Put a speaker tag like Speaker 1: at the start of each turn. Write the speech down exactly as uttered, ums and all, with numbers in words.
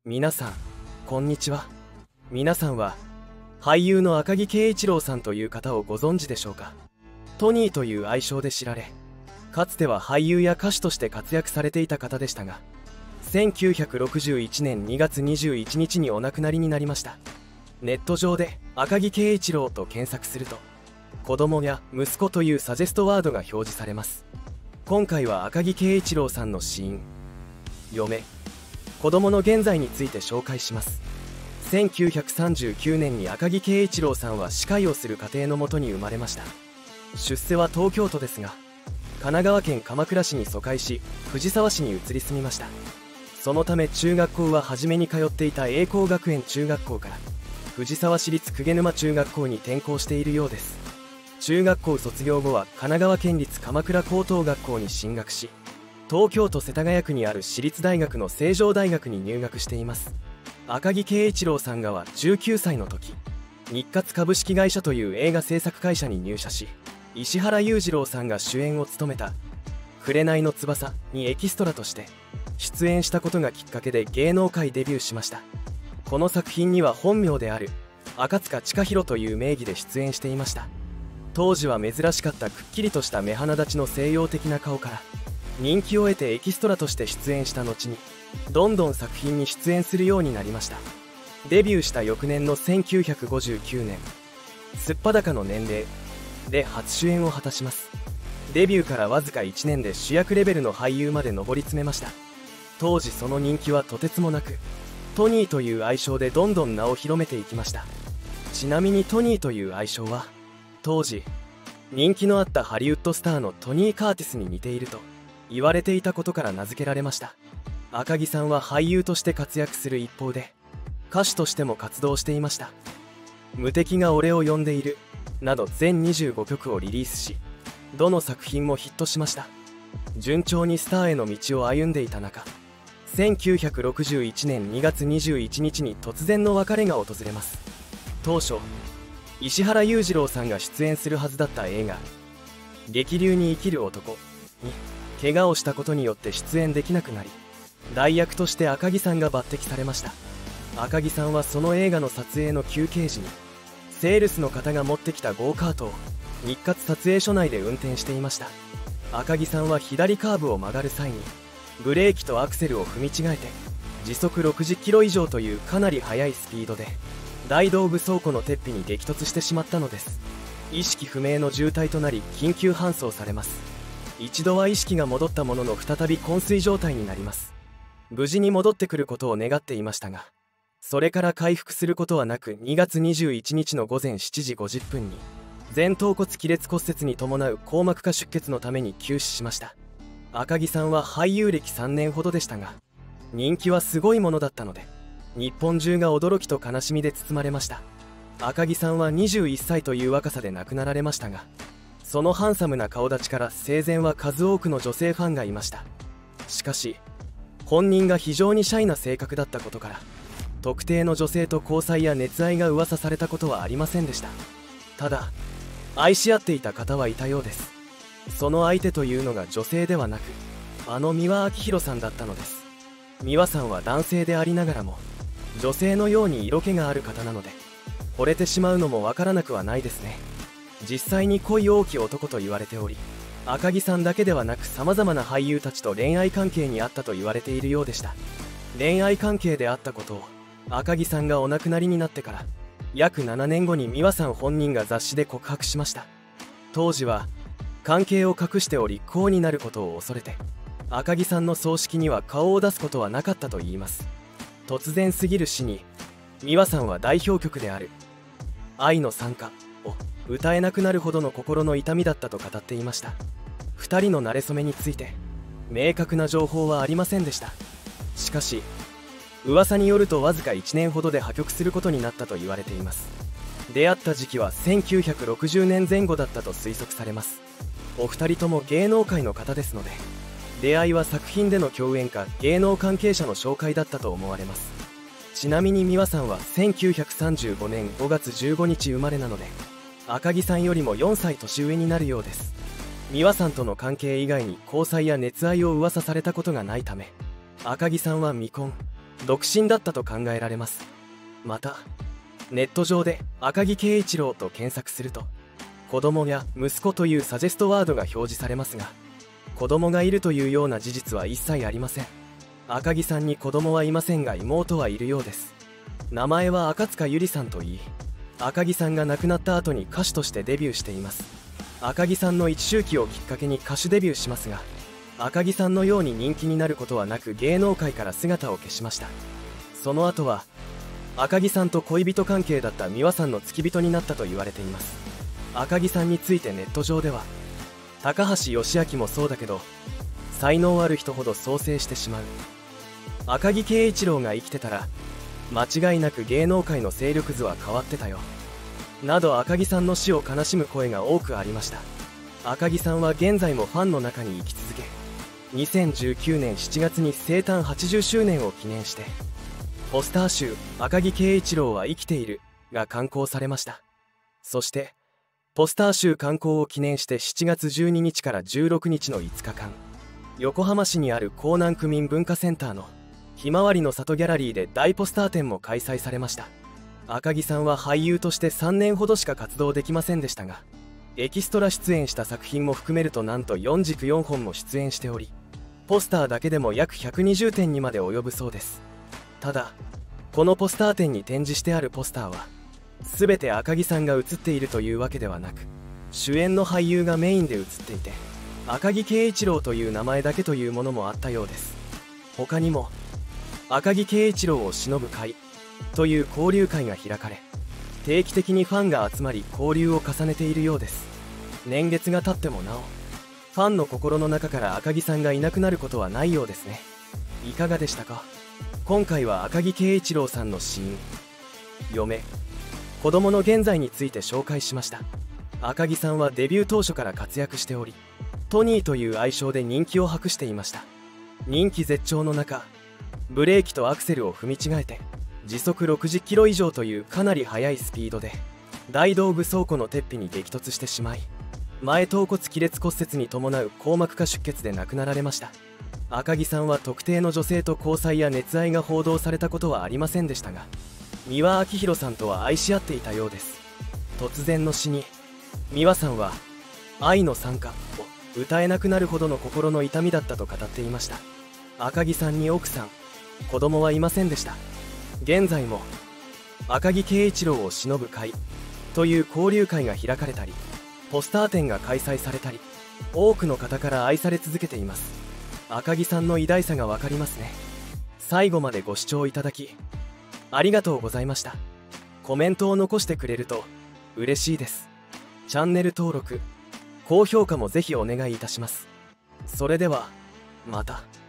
Speaker 1: 皆さんこんにちは。皆さんは俳優の赤木圭一郎さんという方をご存知でしょうか。トニーという愛称で知られ、かつては俳優や歌手として活躍されていた方でしたが、せんきゅうひゃくろくじゅういちねんにがつにじゅういちにちにお亡くなりになりました。ネット上で赤木圭一郎と検索すると、子供や息子というサジェストワードが表示されます。今回は赤木圭一郎さんの死因、嫁、子供の現在について紹介します。せんきゅうひゃくさんじゅうきゅうねんに赤木圭一郎さんは歯科医をする家庭のもとに生まれました。出世は東京都ですが、神奈川県鎌倉市に疎開し、藤沢市に移り住みました。そのため中学校は初めに通っていた栄光学園中学校から藤沢市立鵠沼中学校に転校しているようです。中学校卒業後は神奈川県立鎌倉高等学校に進学し、東京都世田谷区にある私立大学の成城大学に入学しています。赤木圭一郎さんがはじゅうきゅうさいの時、日活株式会社という映画制作会社に入社し、石原裕次郎さんが主演を務めた「紅の翼」にエキストラとして出演したことがきっかけで芸能界デビューしました。この作品には本名である赤塚千佳弘という名義で出演していました。当時は珍しかったくっきりとした目鼻立ちの西洋的な顔から人気を得てエキストラとして出演した後にどんどん作品に出演するようになりました。デビューした翌年のせんきゅうひゃくごじゅうきゅうねん、すっぱだかの年齢で初主演を果たします。デビューからわずかいちねんで主役レベルの俳優まで上り詰めました。当時その人気はとてつもなく、トニーという愛称でどんどん名を広めていきました。ちなみにトニーという愛称は当時人気のあったハリウッドスターのトニー・カーティスに似ていると言われていたことから名付けられました。赤木さんは俳優として活躍する一方で歌手としても活動していました。無敵が俺を呼んでいるなど全にじゅうごきょくをリリースし、どの作品もヒットしました。順調にスターへの道を歩んでいた中、せんきゅうひゃくろくじゅういちねんにがつにじゅういちにちに突然の別れが訪れます。当初石原裕次郎さんが出演するはずだった映画「激流に生きる男」に怪我をしたことによって出演できなくなり、代役として赤木さんが抜擢されました。赤木さんはその映画の撮影の休憩時にセールスの方が持ってきたゴーカートを日活撮影所内で運転していました。赤木さんは左カーブを曲がる際にブレーキとアクセルを踏み違えて時速ろくじゅっキロ以上というかなり速いスピードで大道具倉庫の鉄皮に激突してしまったのです。意識不明の重体となり緊急搬送されます。一度は意識が戻ったものの再び昏睡状態になります。無事に戻ってくることを願っていましたが、それから回復することはなく、にがつにじゅういちにちのごぜんしちじごじゅっぷんに前頭骨亀裂骨折に伴う硬膜下出血のために急死しました。赤木さんは俳優歴さんねんほどでしたが、人気はすごいものだったので日本中が驚きと悲しみで包まれました。赤木さんはにじゅういっさいという若さで亡くなられましたが、そのハンサムな顔立ちから生前は数多くの女性ファンがいました。しかし本人が非常にシャイな性格だったことから、特定の女性と交際や熱愛が噂されたことはありませんでした。ただ愛し合っていた方はいたようです。その相手というのが女性ではなく、あの三輪明宏さんだったのです。三輪さんは男性でありながらも女性のように色気がある方なので、惚れてしまうのもわからなくはないですね。実際に恋多き男と言われており、赤木さんだけではなくさまざまな俳優たちと恋愛関係にあったと言われているようでした。恋愛関係であったことを赤木さんがお亡くなりになってから約ななねんごに三輪さん本人が雑誌で告白しました。当時は関係を隠しており不幸になることを恐れて、赤木さんの葬式には顔を出すことはなかったといいます。突然すぎる死に三輪さんは代表曲である「愛の賛歌」を歌えなくなるほどの心の痛みだったと語っていました。ふたりの馴れ初めについて明確な情報はありませんでした。しかし噂によるとわずかいちねんほどで破局することになったと言われています。出会った時期はせんきゅうひゃくろくじゅうねんぜん後だったと推測されます。お二人とも芸能界の方ですので、出会いは作品での共演か芸能関係者の紹介だったと思われます。ちなみに三輪さんはせんきゅうひゃくさんじゅうごねんごがつじゅうごにち生まれなので、赤木さんよりもよんさい年上になるようです。三輪さんとの関係以外に交際や熱愛を噂されたことがないため、赤木さんは未婚独身だったと考えられます。またネット上で赤木圭一郎と検索すると、子供や息子というサジェストワードが表示されますが、子供がいるというような事実は一切ありません。赤木さんに子供はいませんが妹はいるようです。名前は赤塚ゆりさんといい、赤木さんが亡くなった後に歌手としてデビューしています。赤木さんの一周期をきっかけに歌手デビューしますが、赤木さんのように人気になることはなく芸能界から姿を消しました。その後は赤木さんと恋人関係だった美輪さんの付き人になったと言われています。赤木さんについてネット上では、高橋義明もそうだけど才能ある人ほど創生してしまう、赤木圭一郎が生きてたら間違いなく芸能界の勢力図は変わってたよ、など赤木さんの死を悲しむ声が多くありました。赤木さんは現在もファンの中に生き続け、にせんじゅうきゅうねんしちがつに生誕はちじゅっしゅうねんを記念してポスター集「赤木圭一郎は生きている」が刊行されました。そしてポスター集刊行を記念してしちがつじゅうににちからじゅうろくにちのいつかかん、横浜市にある江南区民文化センターのひまわりの里ギャラリーで大ポスター展も開催されました。赤木さんは俳優としてさんねんほどしか活動できませんでしたが、エキストラ出演した作品も含めるとなんとよんじくよんほんも出演しており、ポスターだけでも約ひゃくにじゅってんにまで及ぶそうです。ただこのポスター展に展示してあるポスターは全て赤木さんが写っているというわけではなく、主演の俳優がメインで写っていて、赤木圭一郎という名前だけというものもあったようです。他にも赤木圭一郎を偲ぶ会という交流会が開かれ、定期的にファンが集まり交流を重ねているようです。年月が経ってもなおファンの心の中から赤木さんがいなくなることはないようですね。いかがでしたか？今回は赤木圭一郎さんの死因、嫁、子供の現在について紹介しました。赤木さんはデビュー当初から活躍しており、トニーという愛称で人気を博していました。人気絶頂の中、ブレーキとアクセルを踏み違えて時速ろくじゅっキロ以上というかなり速いスピードで大道具倉庫の鉄皮に激突してしまい、前頭骨亀裂骨折に伴う硬膜下出血で亡くなられました。赤木さんは特定の女性と交際や熱愛が報道されたことはありませんでしたが、三輪明宏さんとは愛し合っていたようです。突然の死に三輪さんは「愛の賛歌」を歌えなくなるほどの心の痛みだったと語っていました。赤木さんに奥さん、子供はいませんでした。現在も赤木圭一郎を偲ぶ会という交流会が開かれたり、ポスター展が開催されたり、多くの方から愛され続けています。赤木さんの偉大さが分かりますね。最後までご視聴いただきありがとうございました。コメントを残してくれると嬉しいです。チャンネル登録、高評価もぜひお願いいたします。それではまた。